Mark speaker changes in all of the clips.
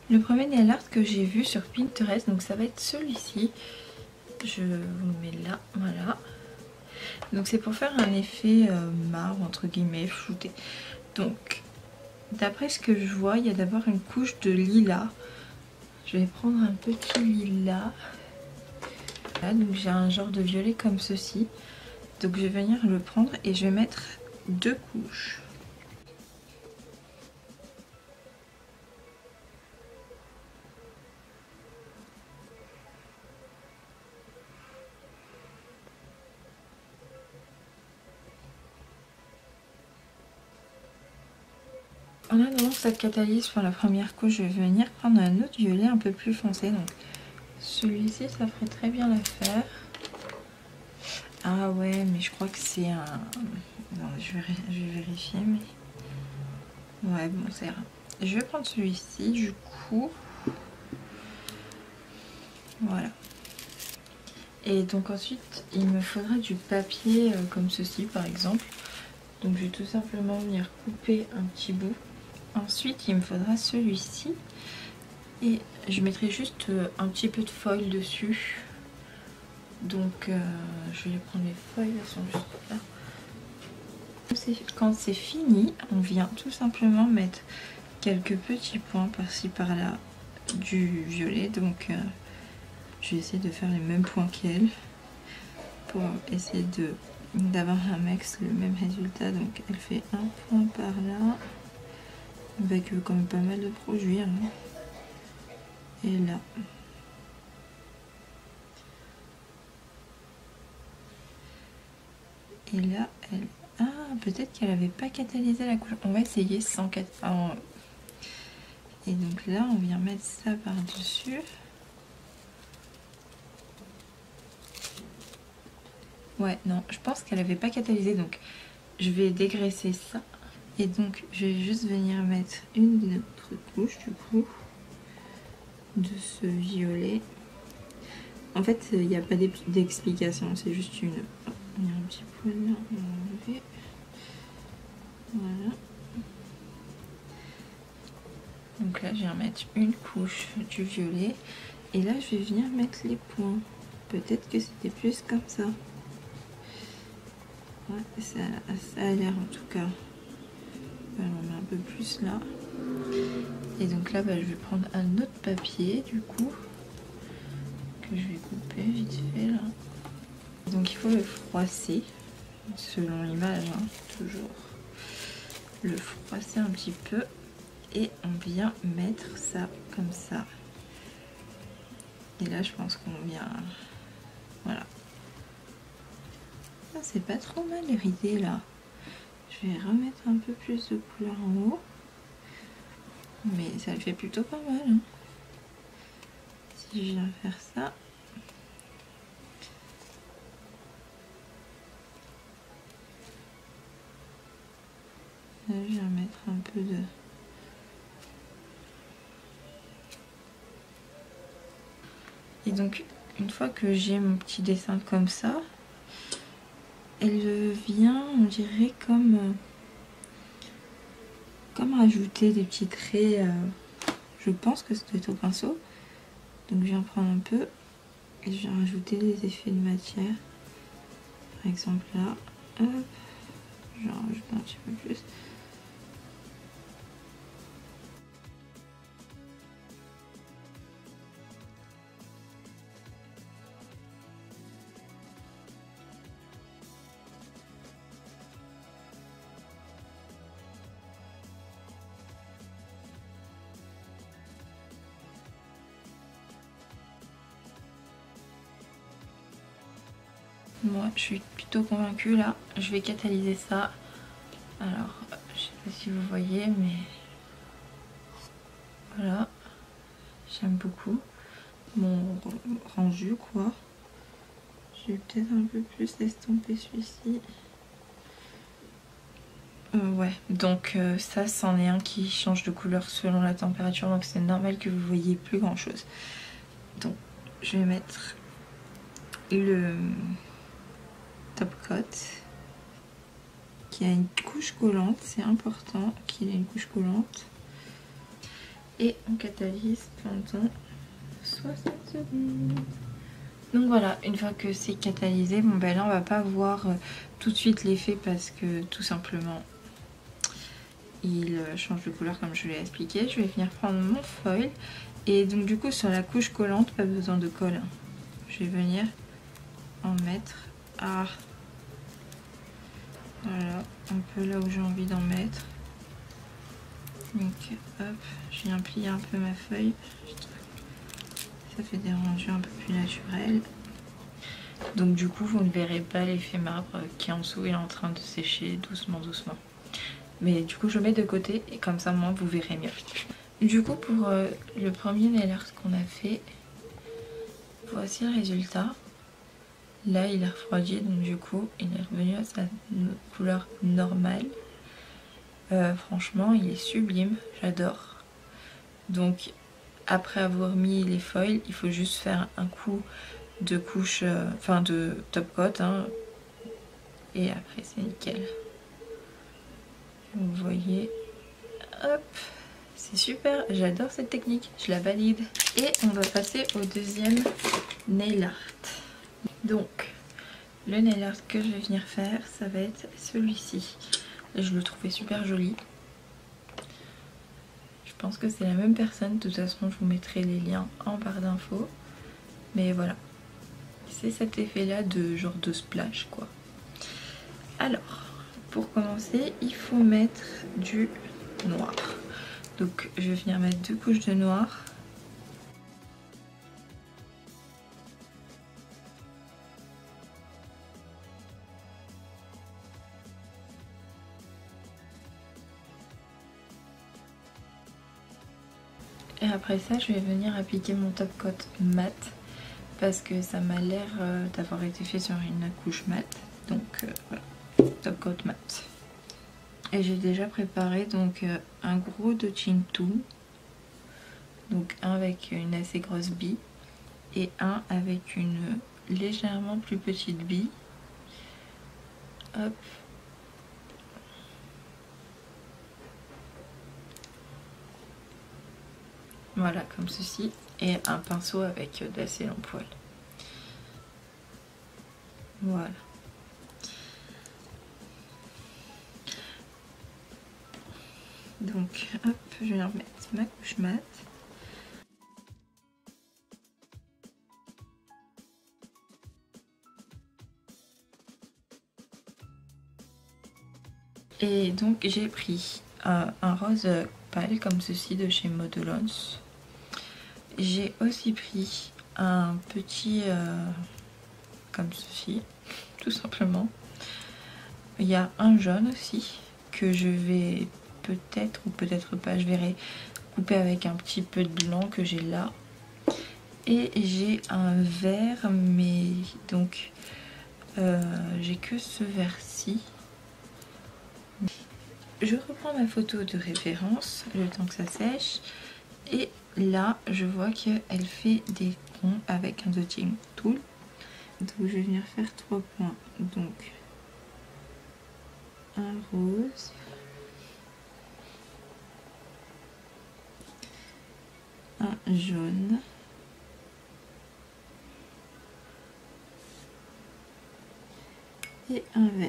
Speaker 1: Le premier nail art que j'ai vu sur Pinterest, donc ça va être celui-ci. Je vous le mets là, voilà. Donc c'est pour faire un effet marbre, entre guillemets, flouté. Donc, d'après ce que je vois, il y a d'abord une couche de lilas. Je vais prendre un petit lilas. Là, donc j'ai un genre de violet comme ceci. Donc je vais venir le prendre et je vais mettre 2 couches. En attendant que ça catalyse pour la première couche, je vais venir prendre un autre violet un peu plus foncé. Donc celui-ci, ça ferait très bien l'affaire. Ah ouais, mais je crois que c'est un... Non, je vais vérifier, mais... Ouais, bon, c'est rien. Je vais prendre celui-ci, du coup. Voilà. Et donc ensuite, il me faudra du papier comme ceci, par exemple. Donc je vais tout simplement venir couper un petit bout. Ensuite, il me faudra celui-ci. Et je mettrai juste un petit peu de foil dessus. Donc je vais prendre les foils, elles sont juste là. Quand c'est fini, on vient tout simplement mettre quelques petits points par-ci par-là du violet. Donc je vais essayer de faire les mêmes points qu'elle pour essayer d'avoir un max le même résultat. Donc elle fait un point par là avec quand même pas mal de produits, hein. Et là. Et là, elle... Ah, peut-être qu'elle avait pas catalysé la couleur. On va essayer sans catalyser. Et donc là, on vient mettre ça par-dessus. Ouais, non, je pense qu'elle avait pas catalysé. Donc, je vais dégraisser ça. Et donc, je vais juste venir mettre une autre couche, du coup, de ce violet. En fait, il n'y a pas d'explication. C'est juste une... Il y a un petit poil là, on va enlever. Voilà. Donc là, je viens mettre une couche du violet. Et là, je vais venir mettre les points. Peut-être que c'était plus comme ça. Ouais, ça a l'air en tout cas. Alors, on met un peu plus là. Et donc là, bah, je vais prendre un autre papier, du coup. Que je vais couper vite fait, là. Donc il faut le froisser. Selon l'image, hein, toujours. Le froisser un petit peu. Et on vient mettre ça comme ça. Et là, je pense qu'on vient... Voilà. Ah, c'est pas trop mal l'idée là. Je vais remettre un peu plus de couleur en haut. Mais ça le fait plutôt pas mal, hein. Si je viens faire ça. Là, je viens mettre un peu de... Et donc, une fois que j'ai mon petit dessin comme ça, elle vient, on dirait, comme rajouter des petits traits. Je pense que ça doit être au pinceau. Donc, je viens prendre un peu et je viens rajouter des effets de matière. Par exemple, là, hop, je rajoute un petit peu plus. Moi, je suis plutôt convaincue là. Je vais catalyser ça. Alors, je sais pas si vous voyez, mais voilà. J'aime beaucoup mon rendu, quoi. Je vais peut-être un peu plus estomper celui-ci. Ouais, donc ça, c'en est un qui change de couleur selon la température. Donc c'est normal que vous voyez plus grand-chose. Donc, je vais mettre le top coat qui a une couche collante, c'est important qu'il ait une couche collante. et on catalyse pendant 60 secondes. Donc voilà, une fois que c'est catalysé, bon ben là on va pas voir tout de suite l'effet parce que tout simplement il change de couleur comme je l'ai expliqué. Je vais venir prendre mon foil et donc du coup sur la couche collante, pas besoin de colle. Je vais venir en mettre voilà, un peu là où j'ai envie d'en mettre. Donc hop, je viens plier un peu ma feuille. Ça fait des rendus un peu plus naturels. Donc du coup vous ne verrez pas l'effet marbre qui est en dessous, il est en train de sécher doucement doucement. Mais du coup je mets de côté et comme ça moi vous verrez mieux. Du coup pour le premier nail art qu'on a fait, voici le résultat. Là il est refroidi donc du coup il est revenu à sa couleur normale. Franchement il est sublime, j'adore. Donc après avoir mis les foils, il faut juste faire un coup de couche, enfin de top coat hein, et après c'est nickel. Vous voyez, hop, c'est super, j'adore cette technique, je la valide. Et on va passer au deuxième nail art. Donc le nail art que je vais venir faire, ça va être celui-ci. Je le trouvais super joli. Je pense que c'est la même personne, de toute façon je vous mettrai les liens en barre d'infos. Mais voilà, c'est cet effet là de genre de splash quoi. Alors, pour commencer, il faut mettre du noir. Donc je vais venir mettre 2 couches de noir. Et après ça, je vais venir appliquer mon top coat mat parce que ça m'a l'air d'avoir été fait sur une couche mat. Donc voilà, top coat mat. Et j'ai déjà préparé donc un gros dodging tool. Donc un avec une assez grosse bille et un avec une légèrement plus petite bille. Hop. Voilà, comme ceci. Et un pinceau avec d'assez longs poils. Voilà. Donc, hop, je vais remettre ma couche mat. Et donc, j'ai pris un rose pâle comme ceci de chez Modelons. J'ai aussi pris un petit comme ceci, tout simplement. Il y a un jaune aussi que je vais peut-être ou peut-être pas, je verrai, couper avec un petit peu de blanc que j'ai là. Et j'ai un vert, mais donc j'ai que ce vert-ci. Je reprends ma photo de référence le temps que ça sèche. Et là, je vois qu'elle fait des ronds avec un dotting tool. Donc je vais venir faire 3 points. Donc un rose, un jaune, et un vert.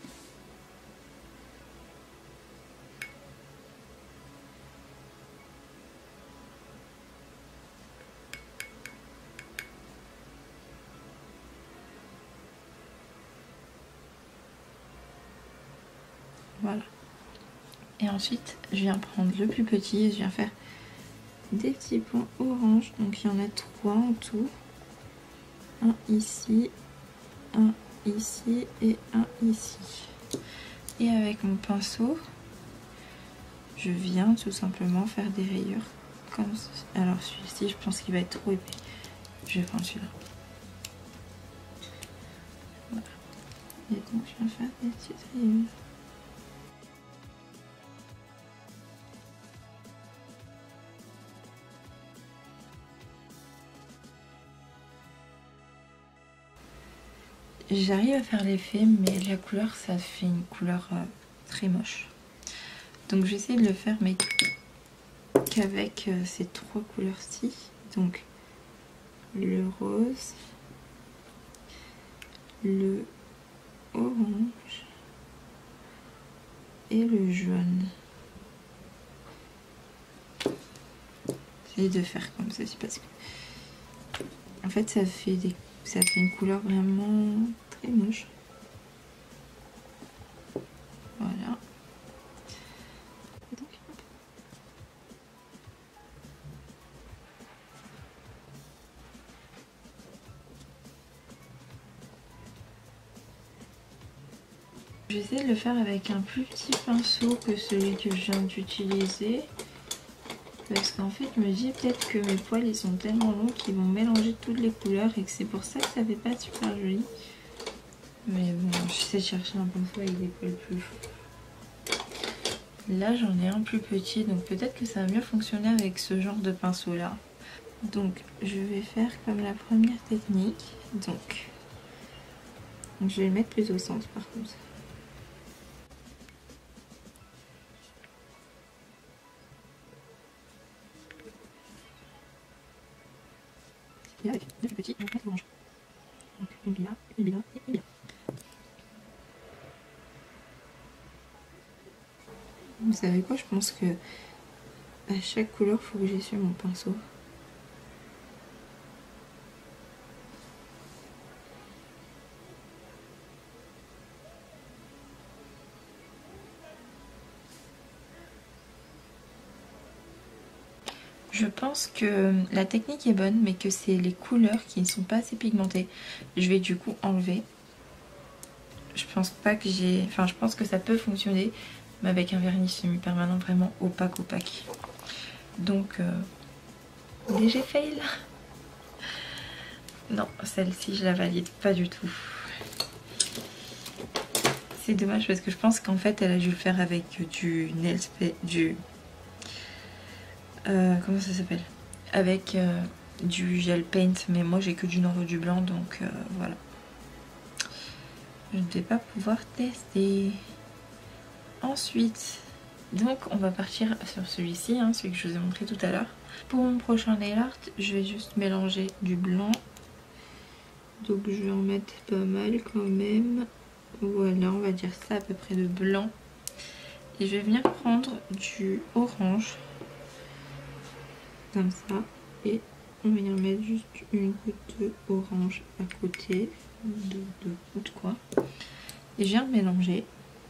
Speaker 1: Voilà. Et ensuite, je viens prendre le plus petit et je viens faire des petits points orange. Donc il y en a 3 en tout. Un ici, un ici et un ici. Et avec mon pinceau, je viens tout simplement faire des rayures comme ceci. Alors celui-ci, je pense qu'il va être trop épais. Je vais prendre celui-là. Voilà. Et donc je viens faire des petites rayures. J'arrive à faire l'effet, mais la couleur, ça fait une couleur très moche. Donc j'essaie de le faire, mais qu'avec ces trois couleurs-ci, donc le rose, le orange et le jaune. J'essaie de faire comme ça, c'est parce que en fait ça fait une couleur vraiment très moche. Voilà. J'essaie de le faire avec un plus petit pinceau que celui que je viens d'utiliser. Parce qu'en fait, je me dis peut-être que mes poils ils sont tellement longs qu'ils vont mélanger toutes les couleurs et que c'est pour ça que ça fait pas super joli. Mais bon, j'essaie de chercher un pinceau avec des poils plus. Là, j'en ai un plus petit, donc peut-être que ça va mieux fonctionner avec ce genre de pinceau là. Donc, je vais faire comme la première technique. Donc je vais le mettre plus au centre par contre. Et avec deux plus petits, je vais mettre orange. Donc une là, une là et une là. Vous savez quoi, je pense que à chaque couleur, il faut que j'essuie mon pinceau. Je pense que la technique est bonne, mais que c'est les couleurs qui ne sont pas assez pigmentées. Je vais du coup enlever. Je pense pas que j'ai... Enfin, je pense que ça peut fonctionner, mais avec un vernis semi-permanent vraiment opaque. Donc, léger fail. Non, celle-ci, je la valide pas du tout. C'est dommage parce que je pense qu'en fait, elle a dû le faire avec du nail spray, comment ça s'appelle? Avec du gel paint, mais moi j'ai que du noir ou du blanc, donc voilà. Je ne vais pas pouvoir tester. Ensuite, donc on va partir sur celui-ci, hein, celui que je vous ai montré tout à l'heure. Pour mon prochain nail art, je vais juste mélanger du blanc. Donc je vais en mettre pas mal quand même. Voilà, on va dire ça à peu près de blanc. Et je vais venir prendre du orange. Comme ça. Et on va y mettre juste une goutte d'orange à côté. Deux gouttes quoi. Et je viens de mélanger.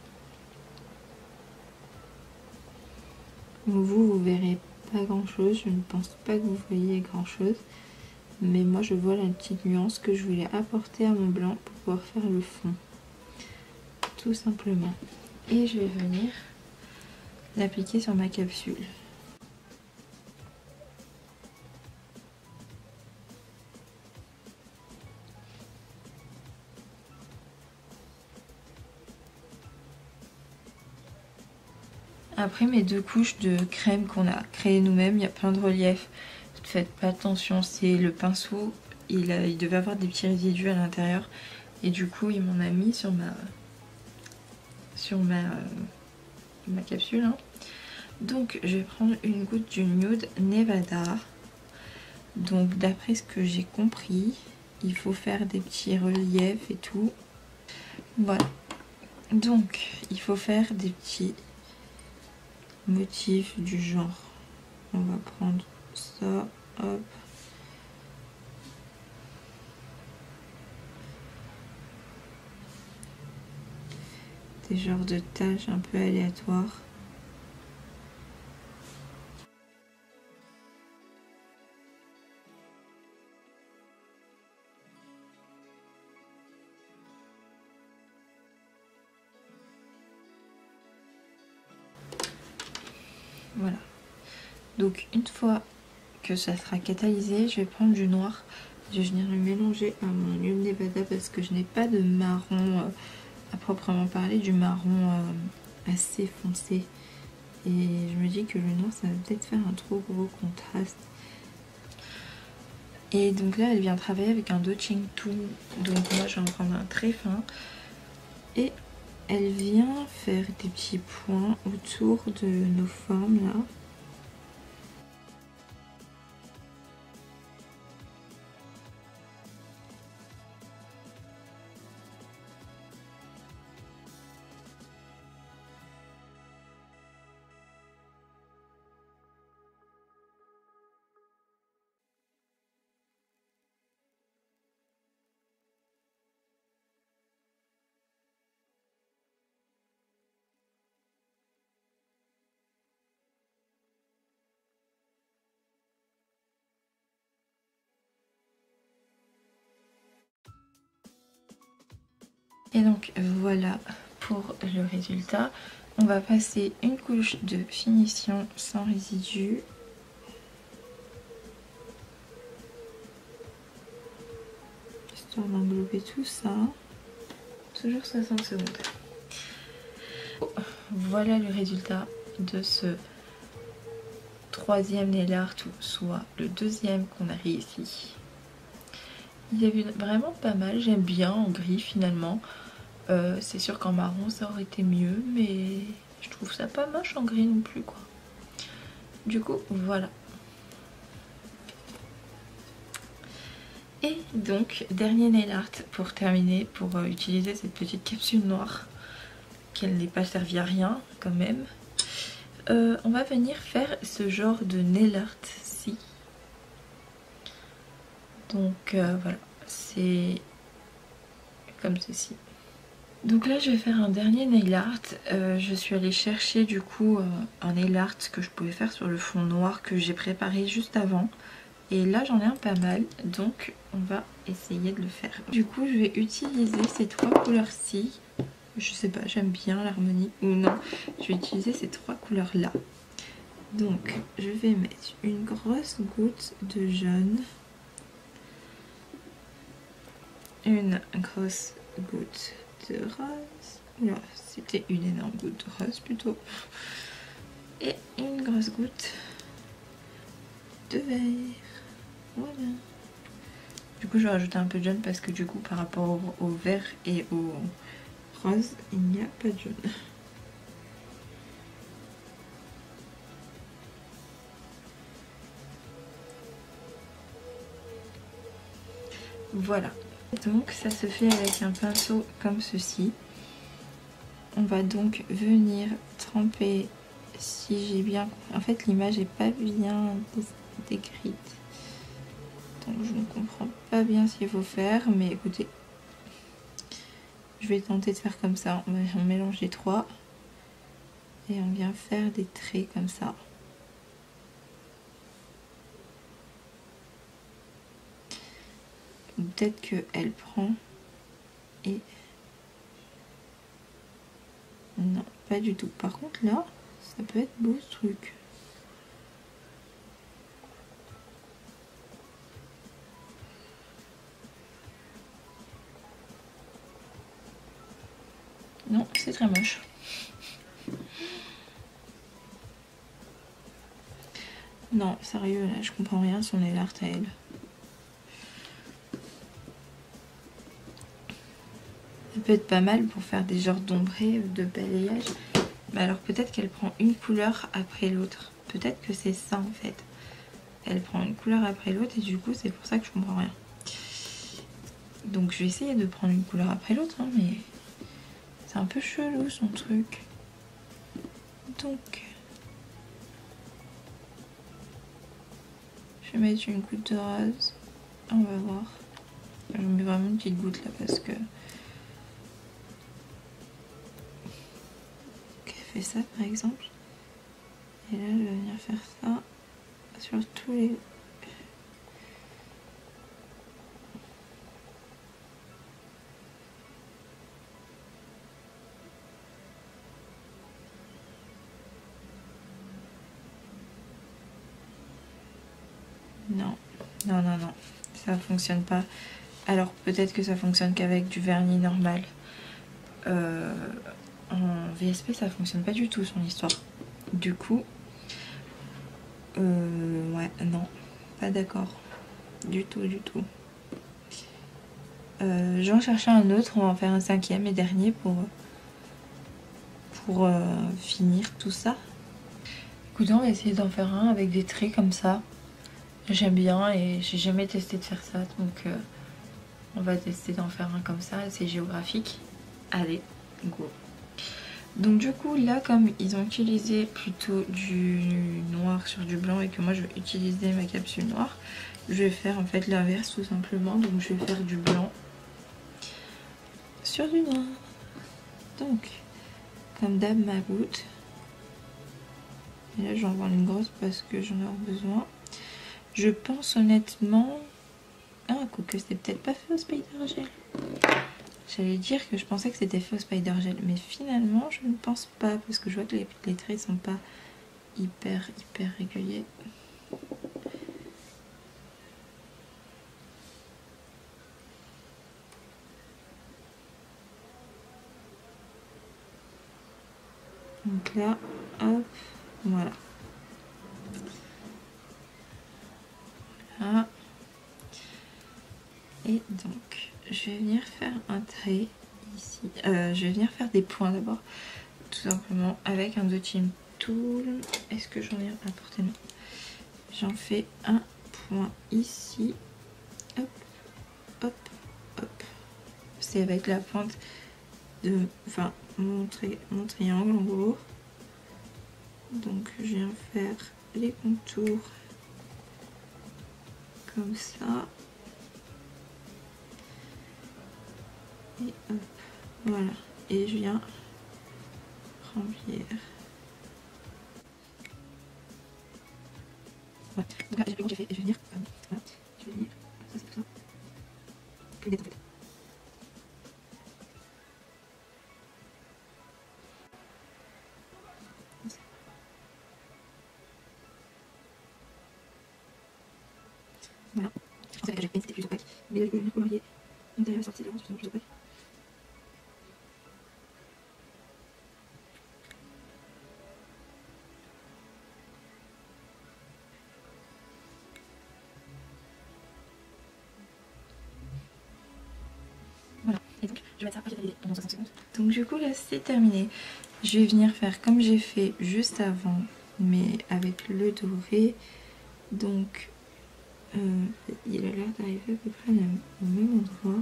Speaker 1: Vous verrez pas grand chose. Je ne pense pas que vous voyez grand chose. Mais moi je vois la petite nuance que je voulais apporter à mon blanc pour pouvoir faire le fond. Tout simplement. Et je vais venir l'appliquer sur ma capsule. Après mes deux couches de crème qu'on a créé nous-mêmes, il y a plein de reliefs. Faites pas attention, c'est le pinceau, il devait avoir des petits résidus à l'intérieur. Et du coup, il m'en a mis sur ma capsule. Hein. Donc, je vais prendre une goutte du Nude Nevada. Donc, d'après ce que j'ai compris, il faut faire des petits reliefs et tout. Voilà. Donc, il faut faire des petits motifs du genre. On va prendre ça, hop. Des genres de taches un peu aléatoires. Voilà. Donc une fois que ça sera catalysé, je vais prendre du noir. Je vais venir le mélanger à mon Nude Nevada parce que je n'ai pas de marron à proprement parler, du marron assez foncé. Et je me dis que le noir ça va peut-être faire un trop gros contraste. Et donc là elle vient travailler avec un Dotching Tool. Donc moi je vais en prendre un très fin. Et elle vient faire des petits points autour de nos formes là. Et donc voilà pour le résultat. On va passer une couche de finition sans résidus. Histoire d'englober tout ça. Toujours 60 secondes. Voilà le résultat de ce troisième nail art, ou soit le deuxième qu'on a réussi. Il y a eu vraiment pas mal, j'aime bien en gris finalement. C'est sûr qu'en marron ça aurait été mieux, mais je trouve ça pas moche en gris non plus quoi. Du coup voilà. Et donc dernier nail art pour terminer, pour utiliser cette petite capsule noire, qu'elle n'est pas servie à rien quand même. On va venir faire ce genre de nail art-ci. Donc voilà, c'est comme ceci. Donc là je vais faire un dernier nail art. Je suis allée chercher du coup un nail art que je pouvais faire sur le fond noir que j'ai préparé juste avant. Et là j'en ai un pas mal, donc on va essayer de le faire. Du coup je vais utiliser ces trois couleurs-ci. Je sais pas, j'aime bien l'harmonie ou non. Je vais utiliser ces trois couleurs-là. Donc je vais mettre une grosse goutte de jaune. Une grosse goutte de rose. Oula, c'était une énorme goutte de rose plutôt. Et une grosse goutte de vert. Voilà. Du coup je vais rajouter un peu de jaune parce que du coup par rapport au vert et au rose, il n'y a pas de jaune. Voilà. Donc ça se fait avec un pinceau comme ceci. On va donc venir tremper, si j'ai bien... En fait l'image n'est pas bien décrite. Donc je ne comprends pas bien ce qu'il faut faire, mais écoutez, je vais tenter de faire comme ça. On mélange les trois et on vient faire des traits comme ça. Peut-être qu'elle prend et... Non, pas du tout. Par contre là, ça peut être beau ce truc. Non, c'est très moche. Non, sérieux, là, je comprends rien sur les art à elle. Ça peut être pas mal pour faire des genres d'ombrés, de balayage. Mais alors peut-être qu'elle prend une couleur après l'autre. Peut-être que c'est ça en fait. Elle prend une couleur après l'autre et du coup c'est pour ça que je comprends rien. Donc je vais essayer de prendre une couleur après l'autre, hein, mais c'est un peu chelou son truc. Donc je vais mettre une goutte de rose. On va voir. Je mets vraiment une petite goutte là parce que... fait ça par exemple, et là je vais venir faire ça sur tous les... Non, non, non, non, ça fonctionne pas. Alors peut-être que ça fonctionne qu'avec du vernis normal. En VSP ça fonctionne pas du tout son histoire. Du coup, ouais, non, pas d'accord. Du tout, du tout. Je vais en chercher un autre, on va en faire un cinquième et dernier pour finir tout ça. Écoutez, on va essayer d'en faire un avec des traits comme ça. J'aime bien et j'ai jamais testé de faire ça, donc on va tester d'en faire un comme ça, c'est géographique. Allez, go. Donc du coup là, comme ils ont utilisé plutôt du noir sur du blanc et que moi je vais utiliser ma capsule noire, je vais faire en fait l'inverse tout simplement. Donc je vais faire du blanc sur du noir. Donc comme d'hab ma goutte. Et là j'en prends une grosse parce que j'en ai besoin. Je pense honnêtement... Ah, quoique c'était peut-être pas fait au Spider Gel. J'allais dire que je pensais que c'était fait au spider gel, mais finalement je ne pense pas parce que je vois que les traits sont pas hyper réguliers. Donc là, hop, voilà. Là. Et donc, je vais venir faire un trait ici. Je vais venir faire des points d'abord, tout simplement avec un dotting tool. Est-ce que j'en ai à portée? Non. J'en fais un point ici. Hop, hop, hop. C'est avec la pointe de, enfin, mon triangle en gros. Donc, je viens faire les contours comme ça. Et hop, voilà. Et je viens remplir. Voilà. Donc là, j'ai fait, et je vais venir, voilà, je vais venir, ça c'est tout ça. Que des en fait. Voilà. Je pensais que j'avais c'était plus opaque, mais là je peux venir colorier l'intérieur sorti de plus opaque. Voilà, et donc je vais mettre ça à valider pendant 60 secondes. Donc du coup là c'est terminé. Je vais venir faire comme j'ai fait juste avant, mais avec le doré. Donc il a l'air d'arriver à peu près au même endroit.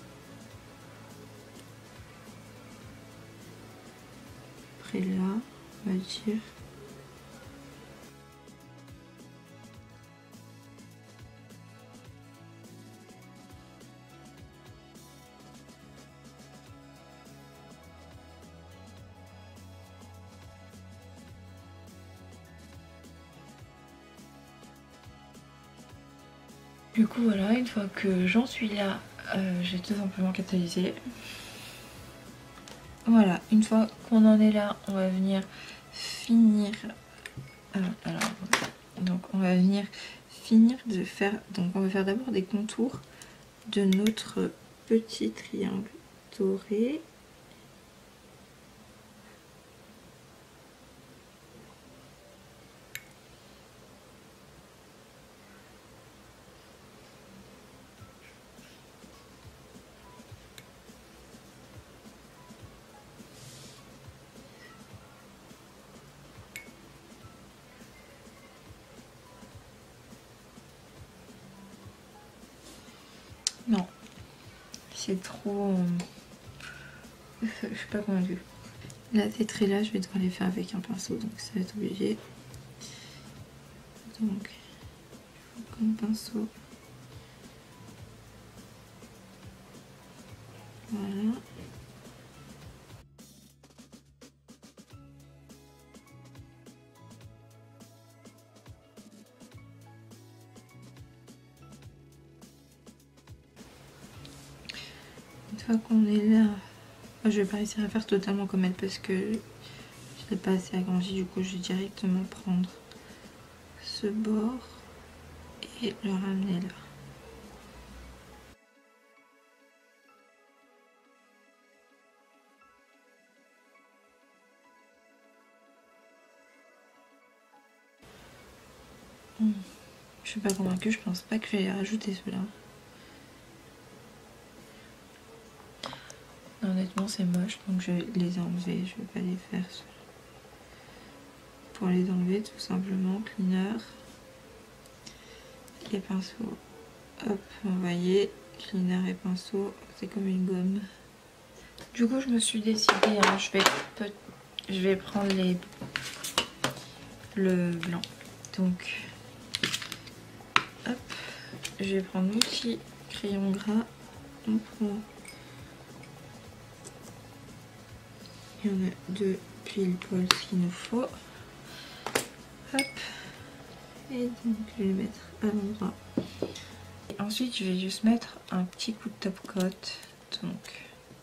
Speaker 1: Après là, on va dire. Du coup voilà, une fois que j'en suis là, j'ai tout simplement catalysé. Voilà, une fois qu'on en est là, on va venir finir. Donc on va venir finir de faire. Donc on va faire d'abord des contours de notre petit triangle doré. Non, c'est trop... je suis pas convaincue. Là, ces traits-là, je vais devoir les faire avec un pinceau, donc ça va être obligé. Donc, comme pinceau. Voilà. Une fois qu'on est là, je vais pas réussir à faire totalement comme elle parce que je n'ai pas assez agrandi, du coup je vais directement prendre ce bord et le ramener là. Je suis pas convaincue, je pense pas que je vais rajouter cela. Honnêtement c'est moche, donc je vais les enlever, je vais pas les faire. Pour les enlever tout simplement, cleaner, les pinceaux, hop, vous voyez, cleaner et pinceau, c'est comme une gomme. Du coup je me suis décidée, hein, je vais prendre le blanc, donc hop, je vais prendre mon petit crayon gras, on prend, il y en a deux pile poil ce qu'il nous faut, hop, et donc je vais le mettre à l'endroit. Ensuite je vais juste mettre un petit coup de top coat, donc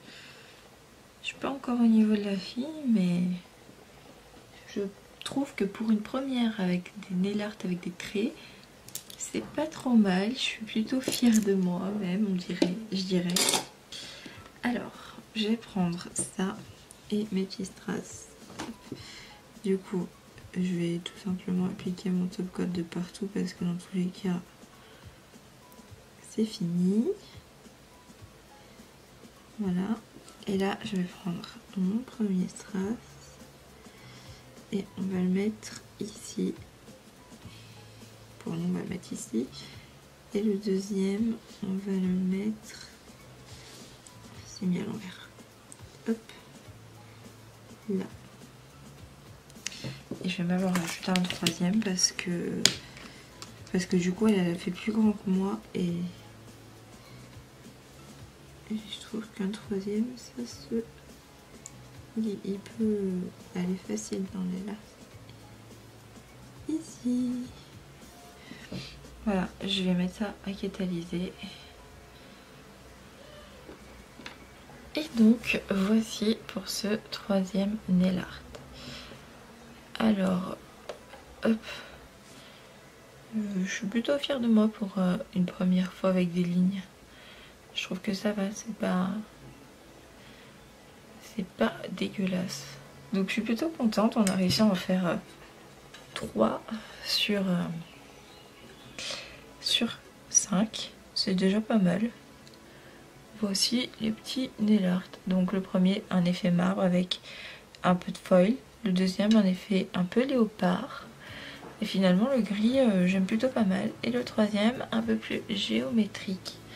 Speaker 1: suis pas encore au niveau de la fille, mais je trouve que pour une première avec des nail art avec des traits, c'est pas trop mal. Je suis plutôt fière de moi même, je dirais. Alors, je vais prendre ça et mes petits strass. Du coup, je vais tout simplement appliquer mon top coat de partout parce que dans tous les cas, c'est fini. Voilà. Et là, je vais prendre mon premier strass et on va le mettre ici. Pour nous, on va le mettre ici. Et le deuxième, on va le mettre... C'est mis à l'envers. Hop. Là. Et je vais m'avoir rajouté un troisième parce que du coup, elle a fait plus grand que moi et je trouve qu'un troisième, ça se... Il peut aller facile dans les là. Ici. Voilà, je vais mettre ça à catalyser. Et donc, voici pour ce troisième nail art. Alors, hop. Je suis plutôt fière de moi pour une première fois avec des lignes. Je trouve que ça va, c'est pas dégueulasse. Donc je suis plutôt contente, on a réussi à en faire 3 sur 5. C'est déjà pas mal. Voici les petits nail art. Donc le premier, un effet marbre avec un peu de foil. Le deuxième, un effet un peu léopard. Et finalement le gris, j'aime plutôt pas mal. Et le troisième, un peu plus géométrique.